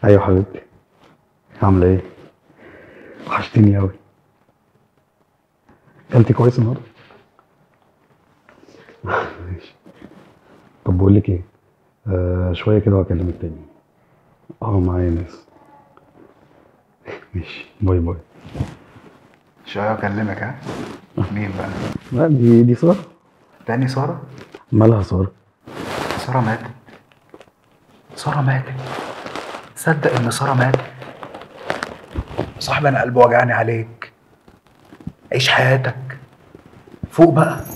ايوه حبيبتي، عامله ايه؟ وحشتيني قوي. اكلتي كويس النهارده؟ ماشي. طب بقول لك ايه، شويه كده وهكلمك تاني. معايا ناس. ماشي، باي باي. شوية أكلمك ها؟ مين بقى؟ لا، دي ساره. تاني سارة؟ مالها ساره؟ سارة ماتت. سارة ماتت. تصدق إن سارة ماتت؟ صاحبي أنا قلبي وجعني عليك. عيش حياتك. فوق بقى.